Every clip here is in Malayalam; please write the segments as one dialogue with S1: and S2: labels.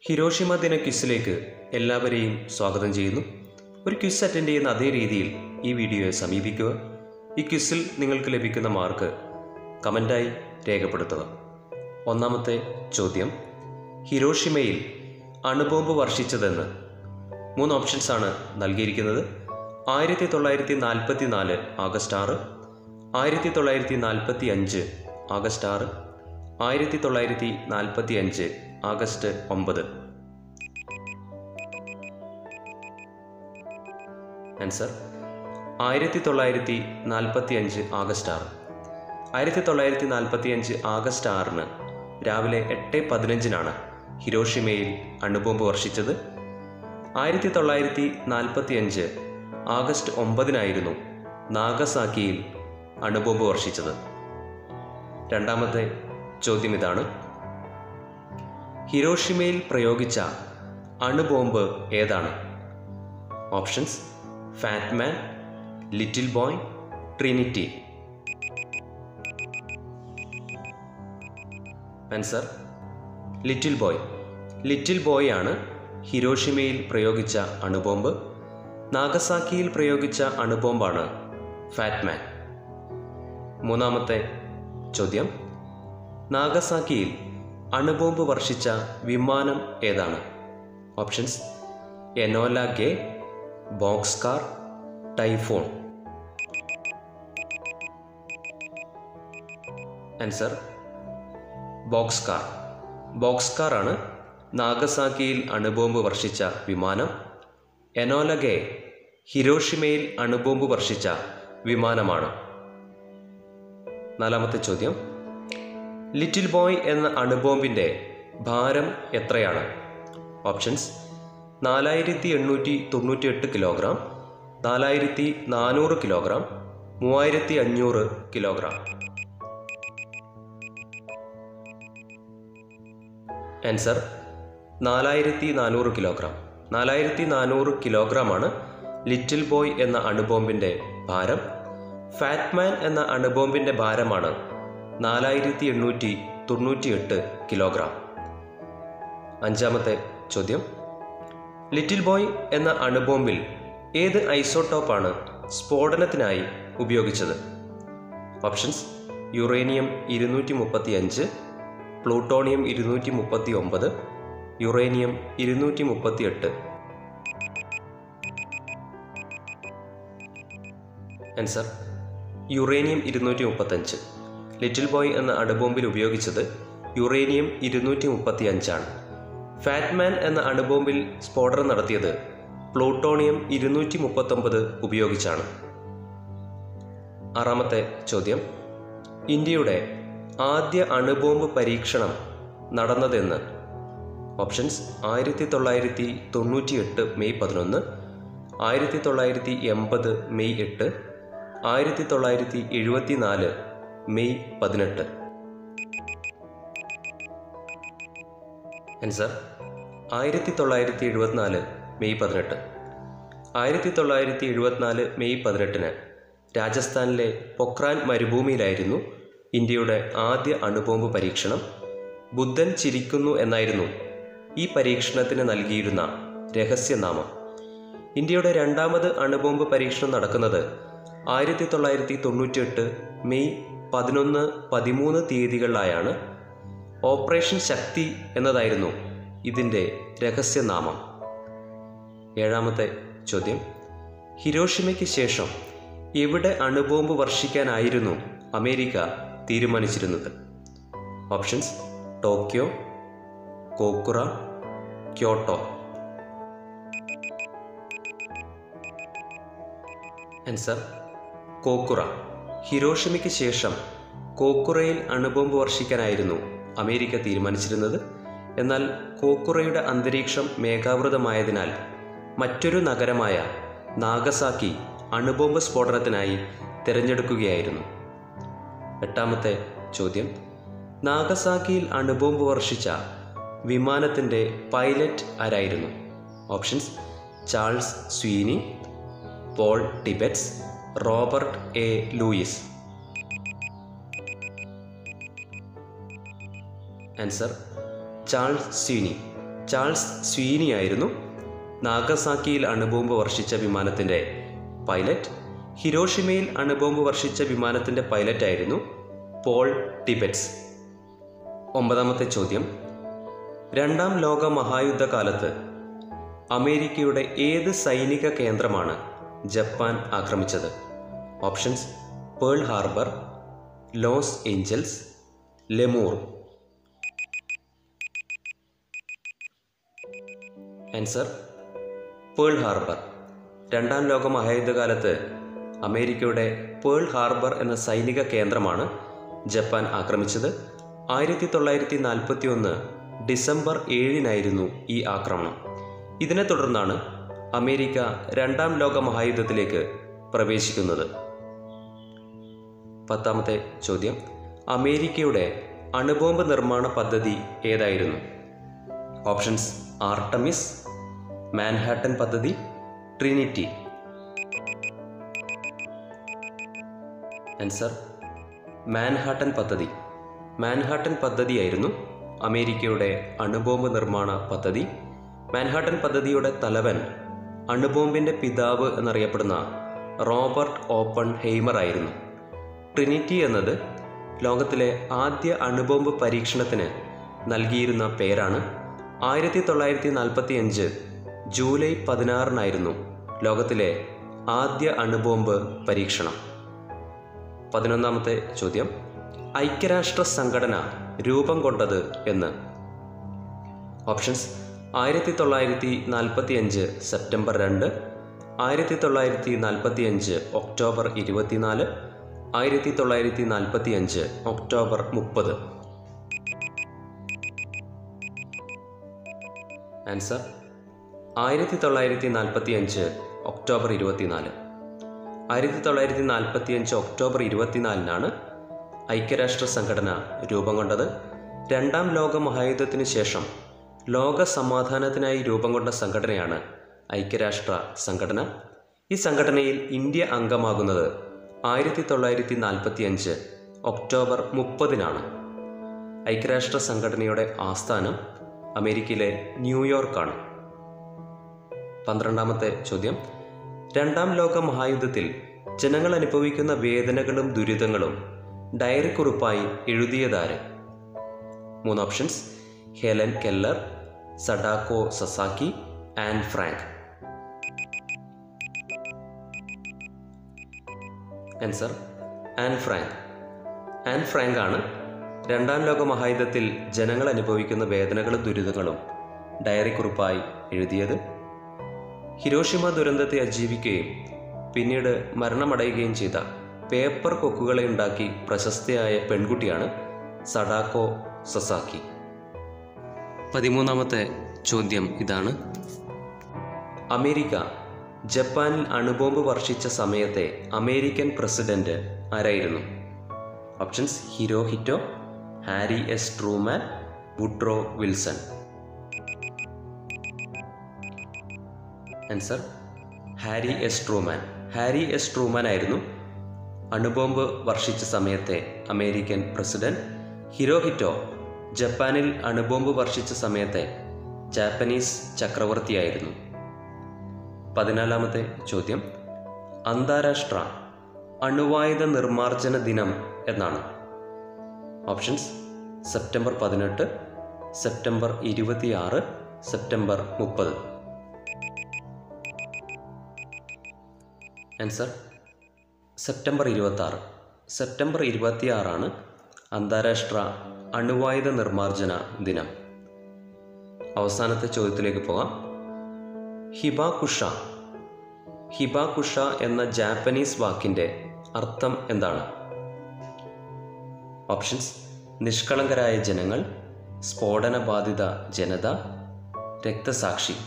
S1: ഹിരോഷിമ ദിന ക്വിസിലേക്ക് എല്ലാവരെയും സ്വാഗതം ചെയ്യുന്നു. ഒരു ക്വിസ് അറ്റൻഡ് ചെയ്യുന്ന അതേ രീതിയിൽ ഈ വീഡിയോയെ സമീപിക്കുക. ഈ ക്വിസിൽ നിങ്ങൾക്ക് ലഭിക്കുന്ന മാർക്ക് കമൻ്റായി രേഖപ്പെടുത്തുക. ഒന്നാമത്തെ ചോദ്യം, ഹിരോഷിമയിൽ അണുബോംബ് വർഷിച്ചതെന്ന് 3 ഓപ്ഷൻസാണ് നൽകിയിരിക്കുന്നത്. 1944 August 6, 1945 August 6, 1945 August 9. Answer 1945 August 6. 1945 August 6 രാവിലെ 8:15 ഹിരോഷിമയിൽ അണുബോംബ് വർഷിച്ചത്. 1945 ആഗസ്റ്റ് 9 നാഗസാക്കിയിൽ അണുബോംബ് വർഷിച്ചത്. രണ്ടാമത്തെ ചോദ്യം ഇതാണ്, ഹിരോഷിമയിൽ പ്രയോഗിച്ച അണുബോംബ് ഏതാണ്? Options: Fat Man, Little Boy, Trinity. Answer Little Boy. Little Boy ആണ് ഹിരോഷിമയിൽ പ്രയോഗിച്ച അണുബോംബ്. നാഗസാക്കിയിൽ പ്രയോഗിച്ച അണുബോംബാണ് ഫാറ്റ്മാൻ. മൂന്നാമത്തെ ചോദ്യം, നാഗസാക്കിയിൽ അണുബോംബ് വർഷിച്ച വിമാനം ഏതാണ്? Options: Enola Gay, Bockscar, Typhoon. Answer Bockscar. Bockscar ആണ് നാഗസാക്കിയിൽ അണുബോംബ് വർഷിച്ച വിമാനം. എനോല ഗേ ഹിരോഷിമയിൽ അണുബോംബ് വർഷിച്ച വിമാനമാണ്. നാലാമത്തെ ചോദ്യം, ലിറ്റിൽ ബോയ് എന്ന അണുബോംബിൻ്റെ ഭാരം എത്രയാണ്? Options: 4898 kilogram, 4400 kilogram, 3500 kilogram. Answer 4400 kilogram. 4400 കിലോഗ്രാമാണ് ലിറ്റിൽ ബോയ് എന്ന അണുബോംബിൻ്റെ ഭാരം. ഫാറ്റ്മാൻ എന്ന അണുബോംബിൻ്റെ ഭാരമാണ് 4898 കിലോഗ്രാം. അഞ്ചാമത്തെ ചോദ്യം, ലിറ്റിൽ ബോയ് എന്ന അണുബോംബിൽ ഏത് ഐസോട്ടോപ്പാണ് സ്ഫോടനത്തിനായി ഉപയോഗിച്ചത്? Options: uranium 235, plutonium 239, uranium 238. Answer uranium 235. Little Boy എന്ന അണുബോംബിൽ ഉപയോഗിച്ചത് യുറേനിയം 235 ആണ്. ഫാറ്റ്മാൻ എന്ന അണുബോംബിൽ സ്ഫോടനം നടത്തിയത് പ്ലൂട്ടോണിയം 239 ഉപയോഗിച്ചാണ്. ആറാമത്തെ ചോദ്യം, ഇന്ത്യയുടെ ആദ്യ അണുബോംബ് പരീക്ഷണം നടന്നതെന്ന്? Options: 1998 May 11, 1980 May 8, 1974 May 18. Answer 1974 May 18. 1974 May 18 രാജസ്ഥാനിലെ പൊക്രാൻ മരുഭൂമിയിലായിരുന്നു ഇന്ത്യയുടെ ആദ്യ അണുബോംബ് പരീക്ഷണം. ബുദ്ധൻ ചിരിക്കുന്നു എന്നായിരുന്നു ഈ പരീക്ഷണത്തിന് നൽകിയിരുന്ന രഹസ്യനാമം. ഇന്ത്യയുടെ രണ്ടാമത് അണുബോംബ് പരീക്ഷണം നടക്കുന്നത് 1998 മെയ് 11, 13 തീയതികളിലായാണ്. ഓപ്പറേഷൻ ശക്തി എന്നതായിരുന്നു ഇതിൻ്റെ രഹസ്യനാമം. ഏഴാമത്തെ ചോദ്യം, ഹിരോഷിമയ്ക്ക് ശേഷം എവിടെ അണുബോംബ് വർഷിക്കാനായിരുന്നു അമേരിക്ക തീരുമാനിച്ചിരുന്നത്? Options: Tokyo, Kokura, Kyoto. Answer Kokura. ഹിരോഷിമയ്ക്ക് ശേഷം കോക്കുറയിൽ അണുബോംബ് വർഷിക്കാനായിരുന്നു അമേരിക്ക തീരുമാനിച്ചിരുന്നത്. എന്നാൽ കോക്കുറയുടെ അന്തരീക്ഷം മേഘാവൃതമായതിനാൽ മറ്റൊരു നഗരമായ നാഗസാക്കി അണുബോംബ് സ്ഫോടനത്തിനായി തിരഞ്ഞെടുക്കുകയായിരുന്നു. എട്ടാമത്തെ ചോദ്യം, നാഗസാക്കിയിൽ അണുബോംബ് വർഷിച്ച വിമാനത്തിൻ്റെ പൈലറ്റ് ആരായിരുന്നു? Options: Charles Sweeney, Paul Tibbets, Robert A Lewis. Answer Charles Sweeney. Charles Sweeney ആയിരുന്നു. നാഗസാക്കിയിൽ അണുബോംബ് വർഷിച്ച വിമാനത്തിൻ്റെ പൈലറ്റ്. ഹിരോഷിമയിൽ അണുബോംബ് വർഷിച്ച വിമാനത്തിൻ്റെ പൈലറ്റായിരുന്നു പോൾ ടിബറ്റ്സ്. 9ാമത്തെ ചോദ്യം, രണ്ടാം ലോക മഹായുദ്ധകാലത്ത് അമേരിക്കയുടെ ഏത് സൈനിക കേന്ദ്രമാണ് ജപ്പാൻ ആക്രമിച്ചത്? Options: Pearl Harbor, Los Angeles, Lemoore. Answer: Pearl Harbor. രണ്ടാം ലോക മഹായുദ്ധകാലത്ത് അമേരിക്കയുടെ പേൾ ഹാർബർ എന്ന സൈനിക കേന്ദ്രമാണ് ജപ്പാൻ ആക്രമിച്ചത്. 1941 ഡിസംബർ 7-നായിരുന്നു ഈ ആക്രമണം. ഇതിനെ തുടർന്നാണ് അമേരിക്ക രണ്ടാം ലോക മഹായുദ്ധത്തിലേക്ക് പ്രവേശിക്കുന്നത്. 10ാമത്തെ ചോദ്യം, അമേരിക്കയുടെ അണുബോംബ് നിർമ്മാണ പദ്ധതി ഏതായിരുന്നു? ഓപ്ഷൻസ്: ആർട്ടമിസ്, മാൻഹാട്ടൻ പദ്ധതി, ട്രിനിറ്റി. ആൻസർ: മാൻഹാട്ടൻ പദ്ധതി. മാൻഹാട്ടൻ പദ്ധതിയായിരുന്നു അമേരിക്കയുടെ അണുബോംബ് നിർമ്മാണ പദ്ധതി. മാൻഹാട്ടൻ പദ്ധതിയുടെ തലവൻ അണുബോംബിൻ്റെ പിതാവ് എന്നറിയപ്പെടുന്ന റോബർട്ട് ഓപ്പൺ ഹെയ്മർ ആയിരുന്നു. ട്രിനിറ്റി എന്നത് ലോകത്തിലെ ആദ്യ അണുബോംബ് പരീക്ഷണത്തിന് നൽകിയിരുന്ന പേരാണ്. 1945 ജൂലൈ 16-നായിരുന്നു ലോകത്തിലെ ആദ്യ അണുബോംബ് പരീക്ഷണം. 11ാമത്തെ ചോദ്യം, ഐക്യരാഷ്ട്ര സംഘടന രൂപം കൊണ്ടത് എന്ന്? Options: 1945 September 2, 1945 October 24, 1945 October 30. Answer: 1945 October 24. 1945 October 24-നാണ് ഐക്യരാഷ്ട്ര സംഘടന രൂപം കൊണ്ടത്. രണ്ടാം ലോക മഹായുദ്ധത്തിന് ശേഷം ലോക സമാധാനത്തിനായി രൂപം കൊണ്ട സംഘടനയാണ് ഐക്യരാഷ്ട്ര സംഘടന. ഈ സംഘടനയിൽ ഇന്ത്യ അംഗമാകുന്നത് 1945 ഒക്ടോബർ 30-നാണ്. ഐക്യരാഷ്ട്ര സംഘടനയുടെ ആസ്ഥാനം അമേരിക്കയിലെ ന്യൂയോർക്കാണ്. 12ാമത്തെ ചോദ്യം, രണ്ടാം ലോക മഹായുദ്ധത്തിൽ ജനങ്ങൾ അനുഭവിക്കുന്ന വേദനകളും ദുരിതങ്ങളും ഡയറി കുറിപ്പായി എഴുതിയതാര്? 3 options: Helen Keller, Sadako Sasaki, Anne Frank. Answer: Anne Frank. Anne Frank ആണ് രണ്ടാം ലോക മഹായുദ്ധത്തിൽ ജനങ്ങൾ അനുഭവിക്കുന്ന വേദനകളും ദുരിതങ്ങളും ഡയറി കുറിപ്പായി എഴുതിയത്. ഹിരോഷിമ ദുരന്തത്തെ അതിജീവിക്കുകയും പിന്നീട് മരണമടയുകയും ചെയ്ത പേപ്പർ കൊക്കുകളെ ഉണ്ടാക്കി പ്രശസ്തയായ പെൺകുട്ടിയാണ് സഡാക്കോ സസാക്കി. 13ാമത്തെ ചോദ്യം ഇതാണ്: അമേരിക്ക ജപ്പാനിൽ അണുബോംബ് വർഷിച്ച സമയത്തെ അമേരിക്കൻ പ്രസിഡന്റ് ആരായിരുന്നു? Options: Hirohito, Harry S Truman, Woodrow Wilson. Answer: Harry S Truman. Harry S Truman ആയിരുന്നു അണുബോംബ് വർഷിച്ച സമയത്തെ അമേരിക്കൻ പ്രസിഡന്റ്. ഹിരോഹിറ്റോ ജപ്പാനിൽ അണുബോംബ് വർഷിച്ച സമയത്തെ ജാപ്പനീസ് ചക്രവർത്തിയായിരുന്നു. 14ാമത്തെ ചോദ്യം, അന്താരാഷ്ട്ര അണുവായുധ നിർമ്മാർജ്ജന ദിനം എന്നാണ്? Options: September 18, September 26, September 30. Answer: September 26. September 26 അന്താരാഷ്ട്ര അണുവായുധ നിർമ്മാർജ്ജന ദിനം. അവസാനത്തെ ചോദ്യത്തിലേക്ക് പോകാം. ഹിബാകുഷ. ഹിബാകുഷ എന്ന ജാപ്പനീസ് വാക്കിൻ്റെ അർത്ഥം എന്താണ്? ഓപ്ഷൻസ്: നിഷ്കളങ്കരായ ജനങ്ങൾ, സ്ഫോടനബാധിത ജനത, രക്തസാക്ഷി.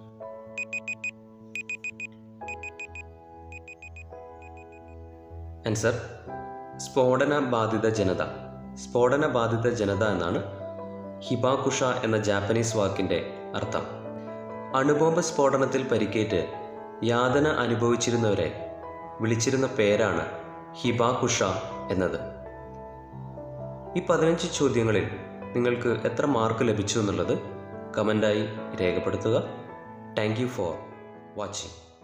S1: ആൻസർ: സ്ഫോടനബാധിത ജനത. സ്ഫോടനബാധിത ജനത എന്നാണ് ഹിബാകുഷ എന്ന ജാപ്പനീസ് വാക്കിൻ്റെ അർത്ഥം. അണുബോംബ് സ്ഫോടനത്തിൽ പരിക്കേറ്റ് യാതന അനുഭവിച്ചിരുന്നവരെ വിളിച്ചിരുന്ന പേരാണ് ഹിബാകുഷ എന്നത്. ഈ 15 ചോദ്യങ്ങളിൽ നിങ്ങൾക്ക് എത്ര മാർക്ക് ലഭിച്ചു എന്നുള്ളത് കമൻ്റായി രേഖപ്പെടുത്തുക. Thank you for watching.